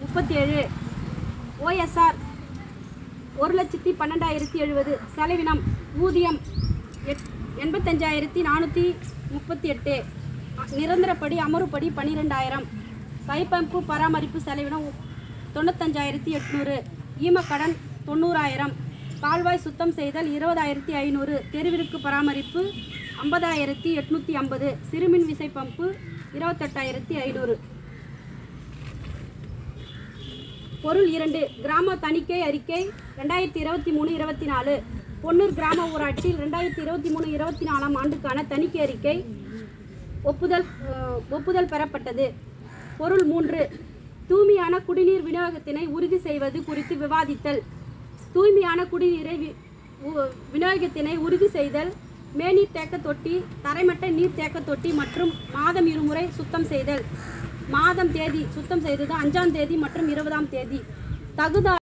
37. OSR 1,12,070. செலவினம் ஊதியம் 85,438. நிரந்தரப்படி அமர்வுப்படி 12,000. கைப்பம்பு பராமரிப்பு செலவினம் 95,800. ஈமக்கடன் 90,000. கால்வாய் சுத்தம் செய்தல் 20,500. தெருவிற்கு பராமரிப்பு 50,850. சிறுமின் விசை பம்பு 28,500. பொருள் 2. கிராம தணிக்கை அறிக்கை 2023-24. பொன்னூர் கிராம ஊராட்சியில் 2023-24 ஆண்டுக்கான தணிக்கை அறிக்கை ஒப்புதல் பெறப்பட்டது. பொருள் 3. தூய்மையான குடிநீர் விநியோகத்தினை உறுதி செய்வது குறித்து விவாதித்தல். தூய்மையான குடிநீரை விநியோகத்தினை உறுதி செய்தல், மேநீர் தேக்க தொட்டி, தரைமட்ட நீர் தேக்க தொட்டி மற்றும் மாதம் 2 முறை சுத்தம் செய்தல். மாதம் தேதி சுத்தம் செய்தது 5ஆம் தேதி மற்றும் 20ஆம் தேதி. தகுந்த